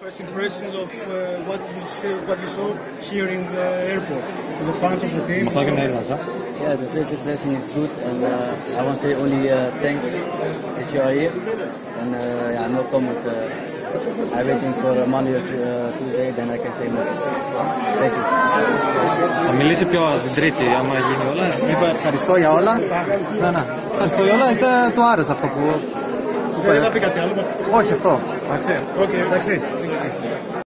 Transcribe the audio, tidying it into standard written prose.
First impressions of what you saw here in the airport, the fans of the team. Yeah, the first impression is good, and I want to say only thanks that you are here, and yeah, no comment. I'm waiting for Monday or Tuesday, then I can say more. Thank you. Θα μιλήσει πιο την Τρίτη, άμα γίνει όλα. Είπα ευχαριστώ για όλα. Ναι. Ευχαριστώ για όλα, του άρεσε αυτό που... Δεν θα πει κάτι άλλο. Όχι αυτό. Εντάξει.